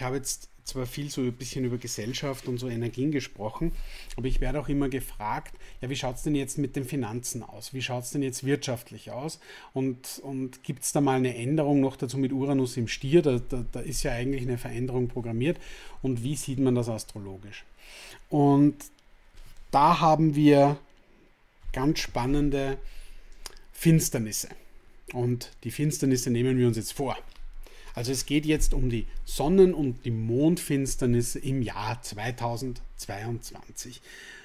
ich habe jetzt zwar viel so ein bisschen über Gesellschaft und so Energien gesprochen, aber ich werde auch immer gefragt, ja, wie schaut es denn jetzt mit den Finanzen aus? Wie schaut es denn jetzt wirtschaftlich aus? Und gibt es da mal eine Änderung noch dazu mit Uranus im Stier? Da ist ja eigentlich eine Veränderung programmiert. Und wie sieht man das astrologisch? Und da haben wir ganz spannende Finsternisse. Und die Finsternisse nehmen wir uns jetzt vor. Also es geht jetzt um die Sonnen- und die Mondfinsternisse im Jahr 2022.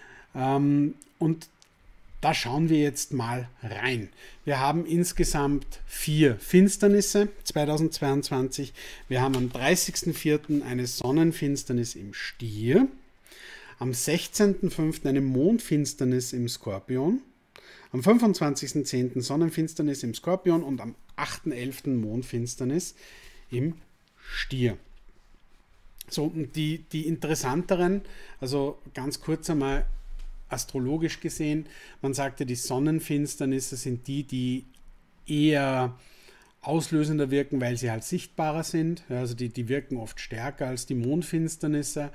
Und da schauen wir jetzt mal rein. Wir haben insgesamt 4 Finsternisse 2022. Wir haben am 30.04. eine Sonnenfinsternis im Stier, am 16.05. eine Mondfinsternis im Skorpion, am 25.10. Sonnenfinsternis im Skorpion und am 8.11. Mondfinsternis im Stier. So, und die interessanteren, also ganz kurz einmal astrologisch gesehen, man sagte, die Sonnenfinsternisse sind die eher auslösender wirken, weil sie halt sichtbarer sind. Ja, also die wirken oft stärker als die Mondfinsternisse.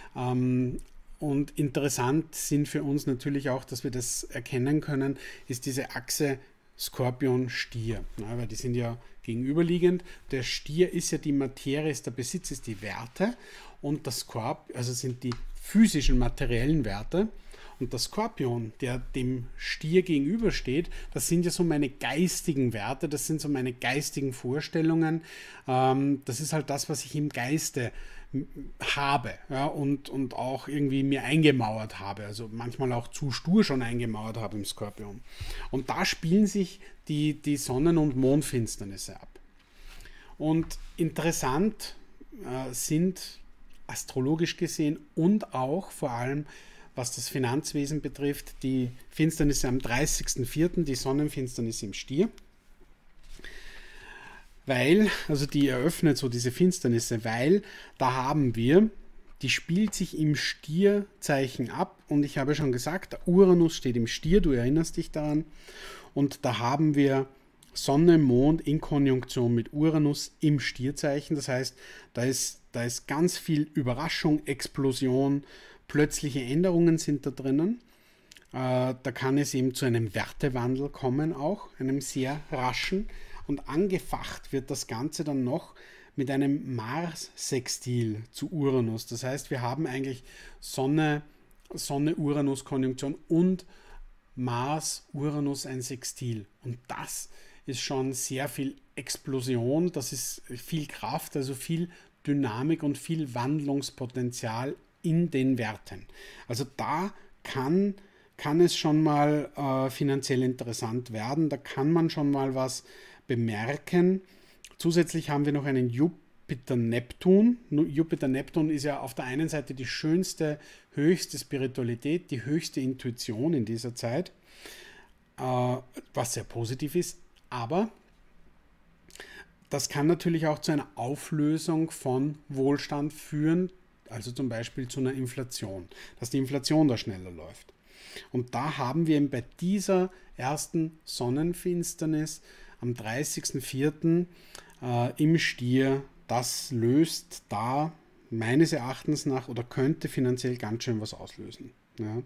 Und interessant sind für uns natürlich auch, dass wir das erkennen können, ist diese Achse Skorpion-Stier, ja, weil die sind ja gegenüberliegend. Der Stier ist ja die Materie, ist der Besitz, ist die Werte und das Skorpion, also sind die physischen, materiellen Werte. Und der Skorpion, der dem Stier gegenübersteht, das sind ja so meine geistigen Werte, das sind so meine geistigen Vorstellungen. Das ist halt das, was ich im Geiste habe, ja, und auch irgendwie mir eingemauert habe, also manchmal auch zu stur schon eingemauert habe im Skorpion. Und da spielen sich die Sonnen- und Mondfinsternisse ab. Und interessant sind astrologisch gesehen und auch vor allem, was das Finanzwesen betrifft, die Finsternisse am 30.04., die Sonnenfinsternis im Stier. Weil, also die eröffnet so diese Finsternisse, weil da haben wir, die spielt sich im Stierzeichen ab und ich habe schon gesagt, der Uranus steht im Stier, du erinnerst dich daran, und da haben wir Sonne, Mond in Konjunktion mit Uranus im Stierzeichen, das heißt, da ist ganz viel Überraschung, Explosion, plötzliche Änderungen sind da drinnen. Da kann es eben zu einem Wertewandel kommen auch, einem sehr raschen. Und angefacht wird das Ganze dann noch mit einem Mars-Sextil zu Uranus. Das heißt, wir haben eigentlich Sonne-Uranus-Konjunktion und Mars-Uranus ein Sextil. Und das ist schon sehr viel Explosion, das ist viel Kraft, also viel Dynamik und viel Wandlungspotenzial in den Werten. Also da kann es schon mal finanziell interessant werden, da kann man schon mal was bemerken. Zusätzlich haben wir noch einen Jupiter-Neptun. Jupiter-Neptun ist ja auf der einen Seite die schönste, höchste Spiritualität, die höchste Intuition in dieser Zeit, was sehr positiv ist, aber das kann natürlich auch zu einer Auflösung von Wohlstand führen, also zum Beispiel zu einer Inflation, dass die Inflation da schneller läuft. Und da haben wir eben bei dieser ersten Sonnenfinsternis am 30.04. Im Stier, das löst da meines Erachtens nach oder könnte finanziell ganz schön was auslösen. Ja.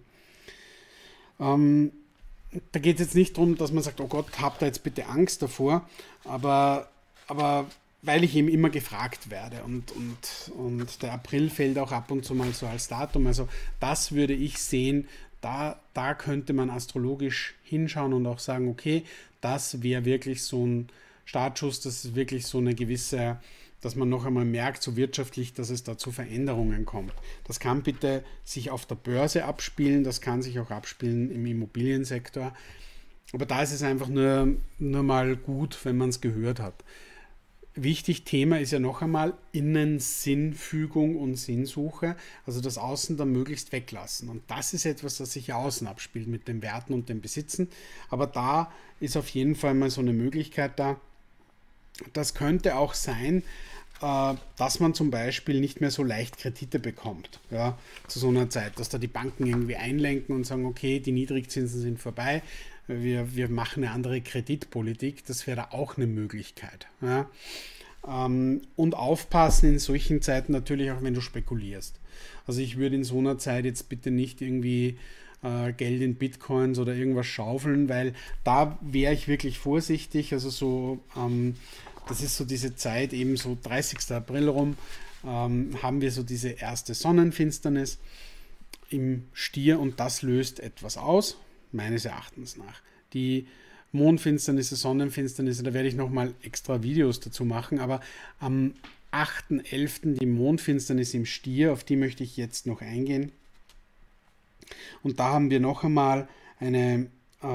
Da geht es jetzt nicht darum, dass man sagt, oh Gott, habt da jetzt bitte Angst davor, aber weil ich eben immer gefragt werde und der April fällt auch ab und zu mal so als Datum, also das würde ich sehen, da könnte man astrologisch hinschauen und auch sagen, okay, das wäre wirklich so ein Startschuss, das ist wirklich so eine gewisse, dass man noch einmal merkt, so wirtschaftlich, dass es da zu Veränderungen kommt. Das kann bitte sich auf der Börse abspielen, das kann sich auch abspielen im Immobiliensektor, aber da ist es einfach nur mal gut, wenn man es gehört hat. Wichtig Thema ist ja noch einmal Innensinnfügung und Sinnsuche, also das Außen dann möglichst weglassen. Und das ist etwas, das sich ja außen abspielt mit den Werten und dem Besitzen. Aber da ist auf jeden Fall mal so eine Möglichkeit da. Das könnte auch sein, dass man zum Beispiel nicht mehr so leicht Kredite bekommt, ja, zu so einer Zeit, dass da die Banken irgendwie einlenken und sagen, okay, die Niedrigzinsen sind vorbei, wir machen eine andere Kreditpolitik, das wäre da auch eine Möglichkeit. Ja. Und aufpassen in solchen Zeiten natürlich auch, wenn du spekulierst. Also ich würde in so einer Zeit jetzt bitte nicht irgendwie Geld in Bitcoins oder irgendwas schaufeln, weil da wäre ich wirklich vorsichtig. Also so, das ist so diese Zeit, eben so 30. April rum, haben wir so diese erste Sonnenfinsternis im Stier und das löst etwas aus, meines Erachtens nach. Die Mondfinsternisse, Sonnenfinsternisse, da werde ich nochmal extra Videos dazu machen, aber am 8.11. die Mondfinsternis im Stier, auf die möchte ich jetzt noch eingehen. Und da haben wir noch einmal eine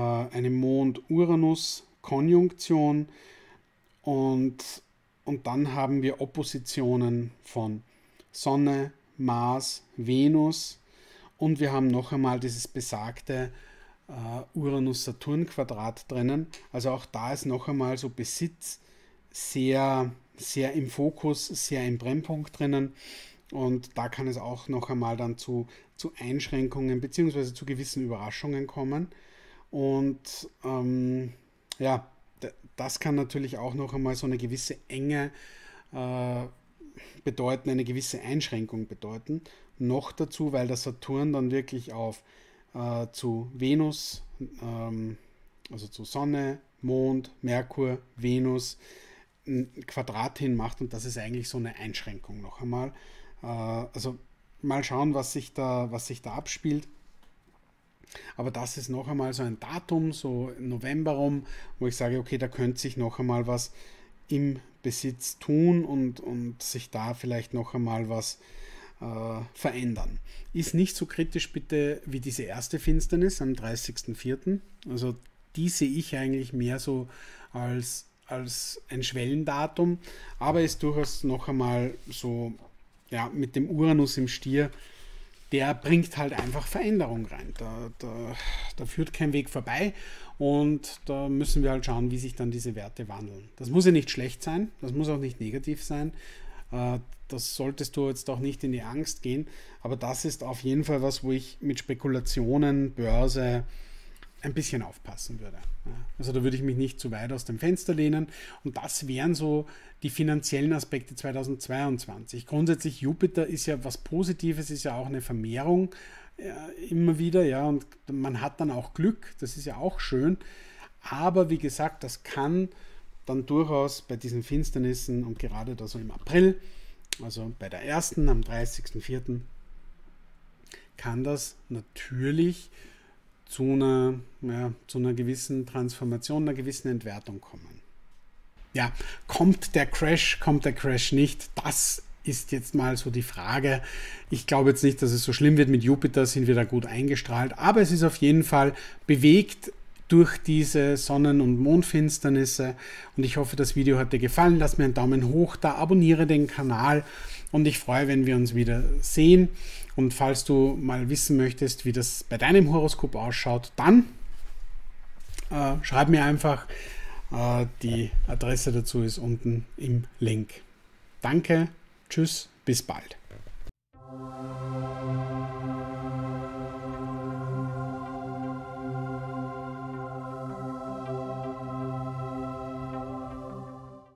Mond-Uranus-Konjunktion und dann haben wir Oppositionen von Sonne, Mars, Venus und wir haben noch einmal dieses besagte Uranus-Saturn-Quadrat drinnen. Also auch da ist noch einmal so Besitz sehr, sehr im Fokus, sehr im Brennpunkt drinnen. Und da kann es auch noch einmal dann zu Einschränkungen bzw. zu gewissen Überraschungen kommen. Und ja, das kann natürlich auch noch einmal so eine gewisse Enge bedeuten, eine gewisse Einschränkung bedeuten. Noch dazu, weil der Saturn dann wirklich zu Venus, also zu Sonne, Mond, Merkur, Venus ein Quadrat hin macht und das ist eigentlich so eine Einschränkung noch einmal. Also mal schauen, was sich da abspielt. Aber das ist noch einmal so ein Datum, so im November rum, wo ich sage, okay, da könnte sich noch einmal was im Besitz tun und sich da vielleicht noch einmal was verändern. Ist nicht so kritisch bitte wie diese erste Finsternis am 30.04. Also die sehe ich eigentlich mehr so als ein Schwellendatum, aber ist durchaus noch einmal so, ja, mit dem Uranus im Stier, der bringt halt einfach Veränderung rein. Da führt kein Weg vorbei und da müssen wir halt schauen, wie sich dann diese Werte wandeln. Das muss ja nicht schlecht sein, das muss auch nicht negativ sein. Das solltest du jetzt auch nicht in die Angst gehen, aber das ist auf jeden Fall was, wo ich mit Spekulationen, Börse ein bisschen aufpassen würde. Also da würde ich mich nicht zu weit aus dem Fenster lehnen und das wären so die finanziellen Aspekte 2022. Grundsätzlich Jupiter ist ja was Positives, ist ja auch eine Vermehrung immer wieder, ja, und man hat dann auch Glück, das ist ja auch schön, aber wie gesagt, das kann dann durchaus bei diesen Finsternissen und gerade da so im April, also bei der ersten am 30.04. kann das natürlich zu einer gewissen Transformation, einer gewissen Entwertung kommen. Ja, kommt der Crash nicht? Das ist jetzt mal so die Frage. Ich glaube jetzt nicht, dass es so schlimm wird. Mit Jupiter sind wir da gut eingestrahlt, aber es ist auf jeden Fall bewegt durch diese Sonnen- und Mondfinsternisse und ich hoffe, das Video hat dir gefallen. Lass mir einen Daumen hoch da, abonniere den Kanal und ich freue, wenn wir uns wieder sehen. Und falls du mal wissen möchtest, wie das bei deinem Horoskop ausschaut, dann schreib mir einfach. Die Adresse dazu ist unten im Link. Danke, tschüss, bis bald.